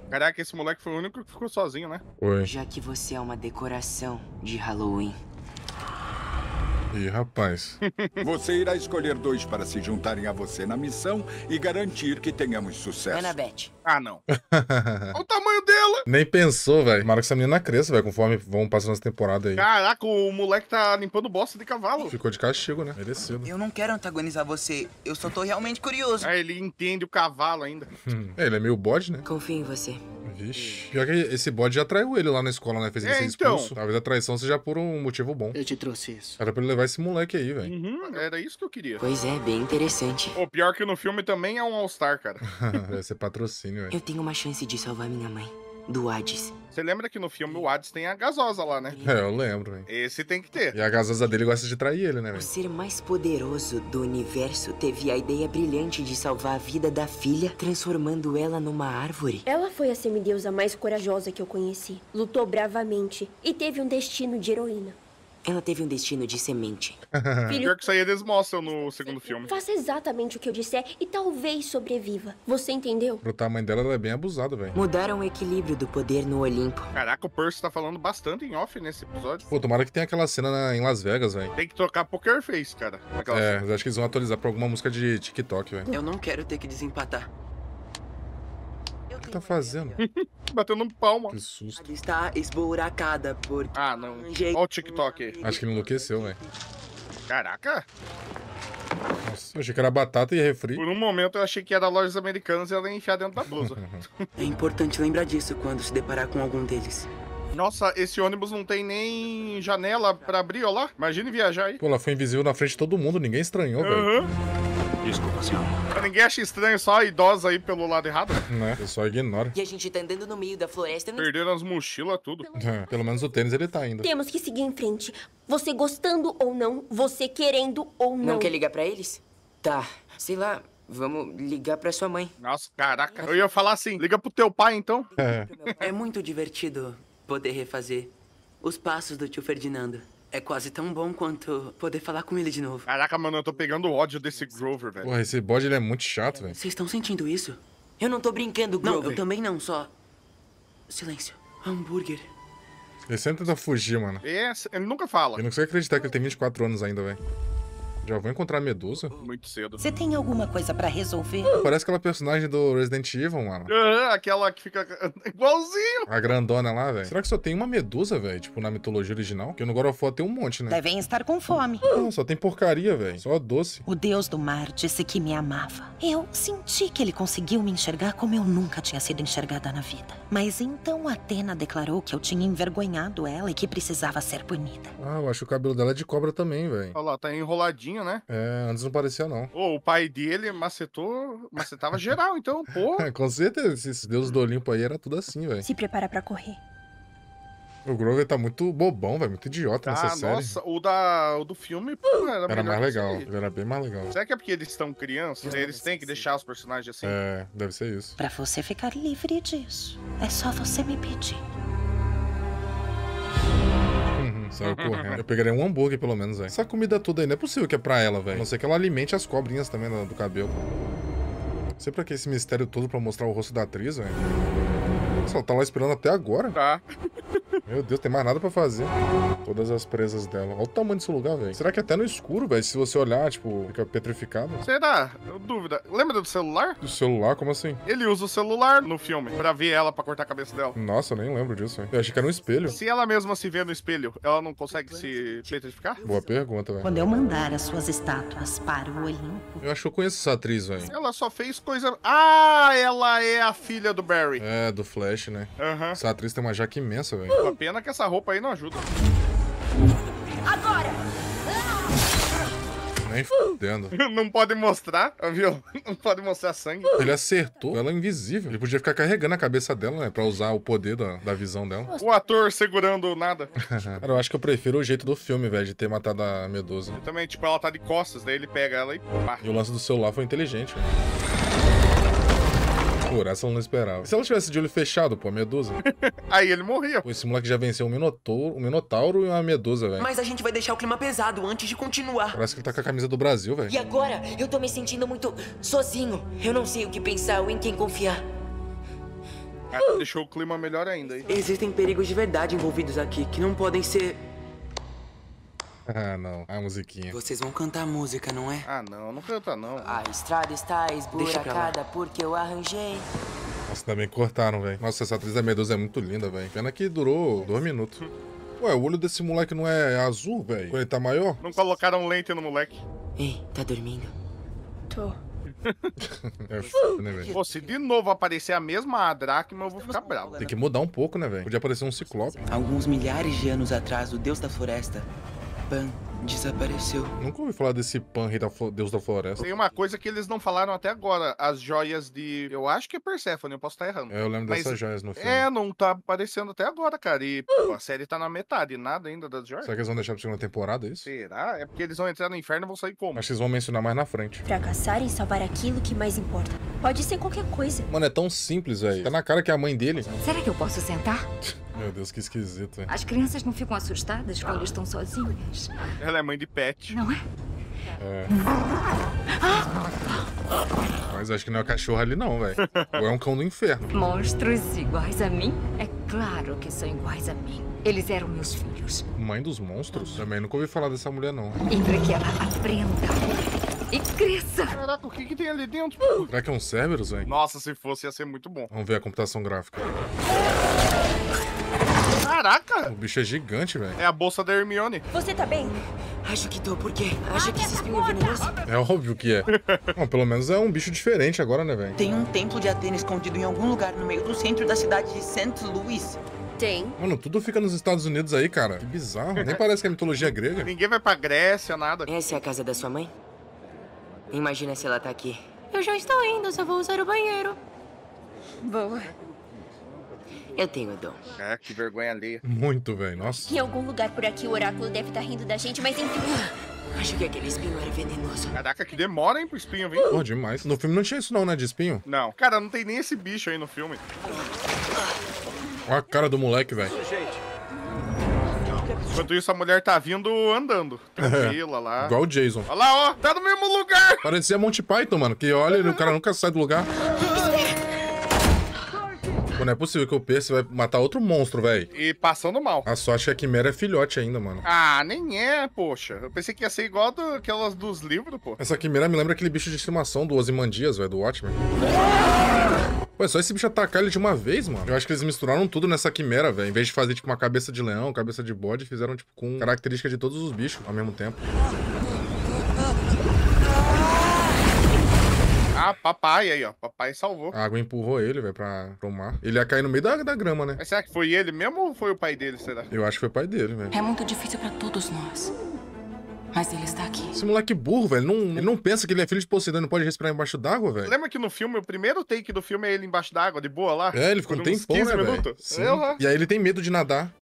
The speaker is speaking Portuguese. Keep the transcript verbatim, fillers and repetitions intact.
Caraca, esse moleque foi o único que ficou sozinho, né? Oi. Já que você é uma decoração de Halloween. Ih, rapaz. Você irá escolher dois para se juntarem a você na missão e garantir que tenhamos sucesso. Annabeth. Ah, não. Olha o tamanho dela. Nem pensou, velho. Tomara que essa menina cresça, velho, conforme vão passando as temporadas aí. Caraca, o moleque tá limpando bosta de cavalo. Ficou de castigo, né? Merecido. Eu não quero antagonizar você, eu só tô realmente curioso. Ah, ele entende o cavalo ainda. Hum. Ele é meio bode, né? Confio em você. Vixe. Pior que esse bode já traiu ele lá na escola, né? Fez ele É, ser então. expulso. Talvez a traição seja por um motivo bom. Eu te trouxe isso. Era pra ele levar esse moleque aí, velho. Uhum, era isso que eu queria. Pois é, bem interessante. O pior que no filme também é um All-Star, cara. Deve ser patrocínio, velho. Eu tenho uma chance de salvar minha mãe. Do Hades. Você lembra que no filme o Hades tem a gasosa lá, né? É, eu lembro, velho. Esse tem que ter. E a gasosa dele gosta de trair ele, né, O velho? ser mais poderoso do universo teve a ideia brilhante de salvar a vida da filha, transformando ela numa árvore. Ela foi a semideusa mais corajosa que eu conheci. Lutou bravamente e teve um destino de heroína. Ela teve um destino de semente. Filho, Pior que isso aí eles mostram no segundo filme. faça exatamente o que eu disser e talvez sobreviva. Você entendeu? Pro tamanho dela, ela é bem abusada, velho. Mudaram o equilíbrio do poder no Olimpo. Caraca, o Percy tá falando bastante em off nesse episódio. Pô, tomara que tenha aquela cena na- em Las Vegas, velho. Tem que trocar Poker Face, cara. Aquela É, cena. mas acho que eles vão atualizar pra alguma música de TikTok, velho. Eu não quero ter que desempatar. O que tá fazendo? Batendo palma. Que susto. Está esburacada por... Ah, não. Olha o TikTok aí. Acho que ele enlouqueceu, velho. Caraca. Nossa, eu achei que era batata e refri. Por um momento eu achei que era lojas americanas e ela ia enfiar dentro da blusa. É importante lembrar disso quando se deparar com algum deles. Nossa, esse ônibus não tem nem janela pra abrir, ó lá. Imagine viajar aí. Pô, ela foi invisível na frente de todo mundo, ninguém estranhou, velho. Uhum. Desculpa, senhor. Ninguém acha estranho só a idosa aí pelo lado errado. Né? O pessoal ignora. E a gente tá andando no meio da floresta. Não... Perderam as mochilas, tudo. É, pelo menos o tênis ele tá ainda. Temos que seguir em frente. Você gostando ou não, você querendo ou não. Não quer ligar pra eles? Tá, sei lá, vamos ligar pra sua mãe. Nossa, caraca. Eu ia falar assim, liga pro teu pai então. É. É muito divertido poder refazer os passos do tio Ferdinando. É quase tão bom quanto poder falar com ele de novo. Caraca, mano, eu tô pegando ódio desse Grover, velho. Porra, esse bode ele é muito chato, velho. Vocês estão sentindo isso? Eu não tô brincando, Não, Grover. eu também não, só... Silêncio. Hambúrguer. Ele sempre tenta fugir, mano. É, ele nunca fala. Eu não consigo acreditar que ele tem vinte e quatro anos ainda, velho. Já vou encontrar a Medusa? Muito cedo. Você tem alguma coisa pra resolver? Parece aquela personagem do Resident Evil, mano. Aham, aquela que fica igualzinho. A grandona lá, velho. Será que só tem uma Medusa, velho? Tipo, na mitologia original? Porque no God of War tem um monte, né? Devem estar com fome. Não, só tem porcaria, velho. Só doce. O deus do mar disse que me amava. Eu senti que ele conseguiu me enxergar como eu nunca tinha sido enxergada na vida. Mas então Atena declarou que eu tinha envergonhado ela e que precisava ser punida. Ah, eu acho que o cabelo dela é de cobra também, velho. Olha lá, tá enroladinho, né? É, antes não parecia, não. Ô, o pai dele macetou, macetava geral, então, pô. É, com certeza, esses deuses do Olimpo aí era tudo assim, velho. Se prepara pra correr. O Grover tá muito bobão, velho. Muito idiota nessa Ah, série. nossa, o, da, o do filme, pô, era, Era melhor mais que isso legal. aí. Ele era bem mais legal. Será que é porque eles estão crianças? Eles têm que deixar os personagens assim? É, deve ser isso. Pra você ficar livre disso, é só você me pedir. Uhum, saiu correndo. Eu pegaria um hambúrguer, pelo menos, velho. Essa comida toda aí não é possível que é pra ela, velho. A não ser que ela alimente as cobrinhas também do do cabelo. Não sei pra que esse mistério todo pra mostrar o rosto da atriz, velho. Nossa, ela tá lá esperando até agora. Tá. Meu Deus, tem mais nada pra fazer. Todas as presas dela. Olha o tamanho desse lugar, velho. Será que até no escuro, velho? Se você olhar, tipo, fica petrificado. Será? Eu dúvida. Lembra do celular? Do celular, como assim? Ele usa o celular no filme pra ver ela, pra cortar a cabeça dela. Nossa, eu nem lembro disso, velho. Eu achei que era um espelho. Se ela mesma se vê no espelho, ela não consegue se petrificar? Boa pergunta, velho. Quando eu mandar as suas estátuas para o Olimpo, Eu acho que eu conheço essa atriz, velho. Ela só fez coisa... Ah, ela é a filha do Barry. É, do Flash, né? Aham. Essa atriz tem uma jaca imensa, velho. A pena que essa roupa aí não ajuda. Agora! Nem fudendo. Não pode mostrar, viu? Não pode mostrar sangue. Ele acertou ela invisível. Ele podia ficar carregando a cabeça dela, né? Pra usar o poder da, da visão dela. O ator segurando nada. Cara, eu acho que eu prefiro o jeito do filme, velho, de ter matado a Medusa. E também, tipo, ela tá de costas, daí ele pega ela e pá. E o lance do celular foi inteligente, velho. Por essa ela não esperava. Se ela tivesse de olho fechado, pô, a Medusa. Aí ele morria. Pô, esse moleque já venceu um Minotauro, um Minotauro e uma Medusa, velho. Mas a gente vai deixar o clima pesado antes de continuar. Parece que ele tá com a camisa do Brasil, velho. E agora, eu tô me sentindo muito sozinho. Eu não sei o que pensar ou em quem confiar. Ah, deixou o clima melhor ainda aí. Existem perigos de verdade envolvidos aqui que não podem ser... Ah, não. A musiquinha. Vocês vão cantar música, não é? Ah, não, não canta não. A estrada está Deixa pra lá. esburacada porque eu arranjei. Nossa, também cortaram, velho. Nossa, essa atriz da Medusa é muito linda, velho. Pena que durou dois minutos. Ué, o olho desse moleque não é azul, velho? Quando ele tá maior? Não colocaram lente no moleque. Ei, tá dormindo? Tô. É foda, né, velho? Pô, se de novo aparecer a mesma Dracma, eu vou ficar bravo. Tem que mudar um pouco, né, velho? Podia aparecer um ciclope. Alguns milhares de anos atrás, o deus da floresta, Pan, desapareceu. Nunca ouvi falar desse Pan, rei da flo- deus da floresta. Tem uma coisa que eles não falaram até agora. As joias de... Eu acho que é Perséfone, eu posso estar errando. É, eu lembro Mas- dessas joias no filme. É, não tá aparecendo até agora, cara. E pô, a série tá na metade, nada ainda das joias. Será que eles vão deixar pra segunda temporada, é isso? Será? É porque eles vão entrar no inferno e vão sair como? Acho que eles vão mencionar mais na frente. Fracassar em salvar aquilo que mais importa. Pode ser qualquer coisa. Mano, é tão simples, velho. Tá na cara que é a mãe dele. Será que eu posso sentar? Meu Deus, que esquisito, velho. As crianças não ficam assustadas quando estão sozinhas, Ela é mãe de pet. não é? É. Mas acho que não é o cachorro ali, não, velho. Ou é um cão do inferno. Monstros iguais a mim? É claro que são iguais a mim. Eles eram meus filhos. Mãe dos monstros? Também nunca ouvi falar dessa mulher, não. E para que ela aprenda e cresça. Caraca, o que que tem ali dentro? Será que é um Cerberus, velho? Nossa, se fosse ia ser muito bom. Vamos ver a computação gráfica. Caraca! O bicho é gigante, velho. É a bolsa da Hermione. Você tá bem? Acho que tô, por quê? Acha que esse espinho é venenoso? É óbvio que é. Bom, pelo menos é um bicho diferente agora, né, velho? Tem um templo de Atena escondido em algum lugar no meio do centro da cidade de Saint Louis. Tem. Mano, tudo fica nos Estados Unidos aí, cara. Que bizarro. Nem parece que é mitologia grega. Ninguém vai pra Grécia, nada. Essa é a casa da sua mãe? Imagina se ela tá aqui. Eu já estou indo, só vou usar o banheiro. Boa. Eu tenho dom. É, que vergonha alheia. Muito, velho. Nossa. Em algum lugar por aqui o oráculo deve estar rindo da gente, mas enfim. Acho que aquele espinho era venenoso. Caraca, que demora, hein, pro espinho vir. Pô, demais. No filme não tinha isso não, né, de espinho? Não. Cara, não tem nem esse bicho aí no filme. Olha a cara do moleque, velho. Enquanto isso, a mulher tá vindo andando. Tranquila lá. Igual o Jason. Olha lá, ó. Tá no mesmo lugar. Parecia Monty Python, mano. Que olha, e o cara nunca sai do lugar. Pô, não é possível que o Percy vai matar outro monstro, velho. E passando mal. A sorte é que a Quimera é filhote ainda, mano. Ah, nem é, poxa. Eu pensei que ia ser igual do, aquelas dos livros, pô. Essa Quimera me lembra aquele bicho de estimação do Ozymandias, velho, do Watchmen. Pô, é só esse bicho atacar ele de uma vez, mano. Eu acho que eles misturaram tudo nessa Quimera, velho. Em vez de fazer, tipo, uma cabeça de leão, cabeça de bode, fizeram, tipo, com característica de todos os bichos ao mesmo tempo. Ah, papai aí, ó. Papai salvou. A água empurrou ele, velho, pra, pro mar. Ele ia cair no meio da, da grama, né? Mas será que foi ele mesmo ou foi o pai dele, será? Eu acho que foi o pai dele, velho. É muito difícil para todos nós. Mas ele está aqui. Esse moleque burro, velho. Não, ele não pensa que ele é filho de Poseidon e não pode respirar embaixo d'água, velho. Lembra que no filme, o primeiro take do filme é ele embaixo d'água, de boa lá? É, ele ficou um Por uns tempão, quinze né, velho? minutos? Sim. Eu lá. E aí ele tem medo de nadar.